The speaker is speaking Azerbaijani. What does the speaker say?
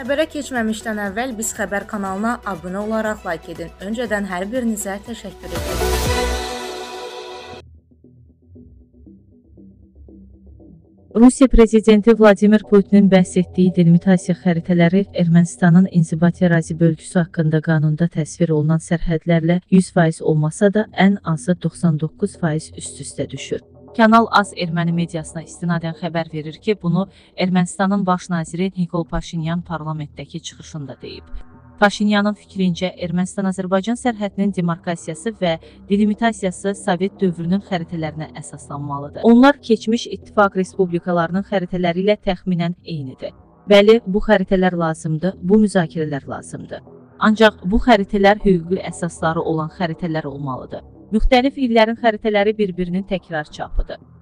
Xəbərə keçməmişdən əvvəl Biz Xəbər kanalına abunə olaraq like edin. Öncədən hər birinizə təşəkkür edirəm. Rusiya prezidenti Vladimir Putinin bəhs etdiyi delimitasiya xəritələri Ermənistanın inzibati ərazi bölgüsü haqqında qanunda təsvir olunan sərhədlərlə 100% olmasa da ən azı 99% üst-üstə düşür. Kanal AS erməni mediasına istinadən xəbər verir ki, bunu Ermənistanın baş naziri Nikol Paşinyan parlamentdəki çıxışında deyib. Paşinyanın fikrincə, Ermənistan-Azərbaycan sərhədinin demarkasiyası və delimitasiyası Sovet dövrünün xəritələrinə əsaslanmalıdır. Onlar keçmiş İttifaq respublikalarının xəritələri ilə təxminən eynidir. Bəli, bu xəritələr lazımdır, bu müzakirələr lazımdır. Ancaq bu xəritələr hüquqi əsasları olan xəritələr olmalıdır. Müxtəlif illərin xəritələri bir-birinin təkrar çapıdır.